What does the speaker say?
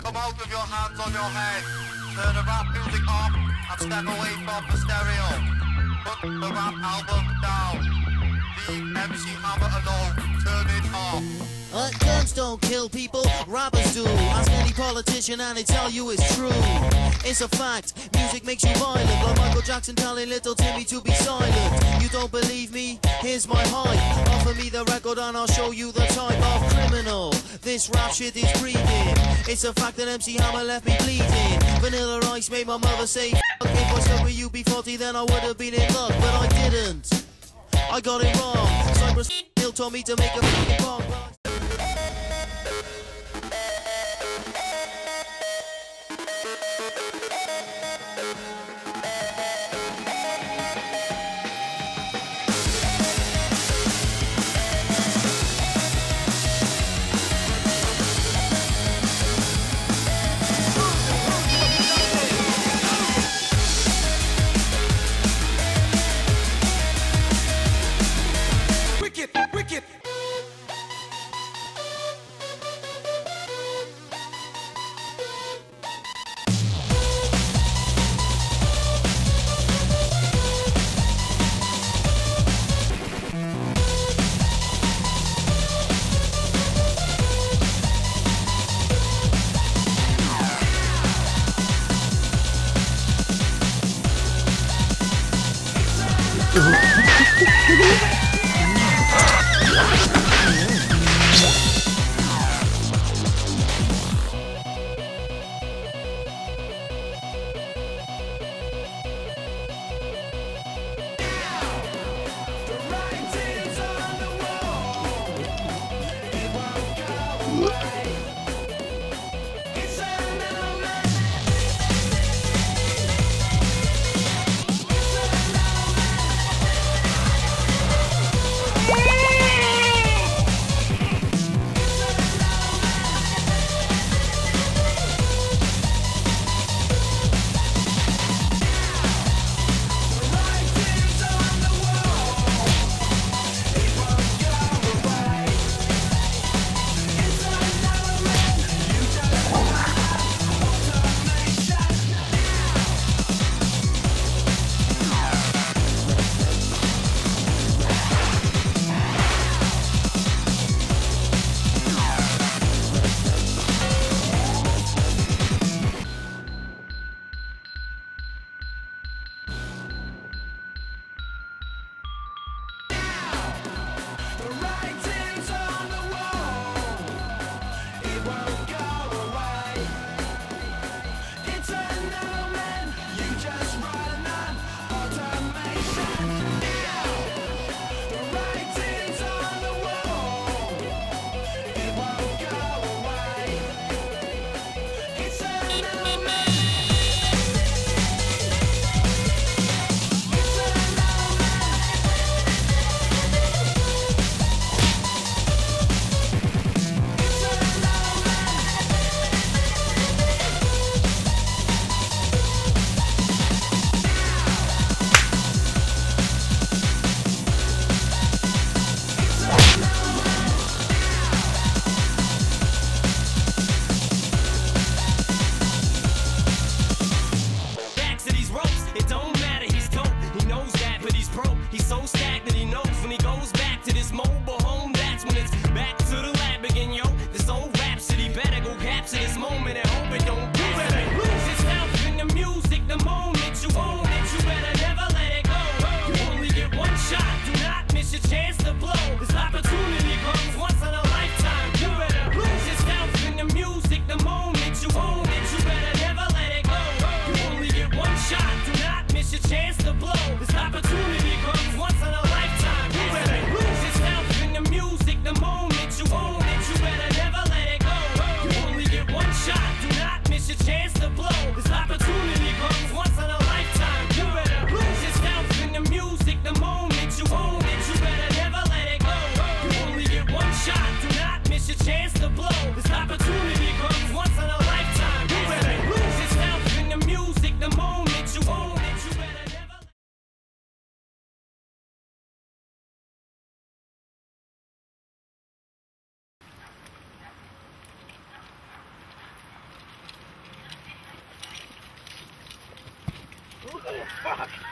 Come out with your hands on your head. Turn the rap music off and step away from the stereo. Put the rap album down. Leave MC Hammer alone. Turn it off. Guns don't kill people, rappers do. Ask any politician and they tell you it's true. It's a fact, music makes you violent. Like Michael Jackson telling little Timmy to be silent. You don't believe me? Here's my hype. Offer me the record and I'll show you the type of criminal this rap shit is breathing. It's a fact that MC Hammer left me bleeding. Vanilla Ice made my mother say, fuck, if I stuck with you B40 then I would have been in luck. But I didn't, I got it wrong. Cypress Hill told me to make a fucking bomb. Miss your Oh, fuck.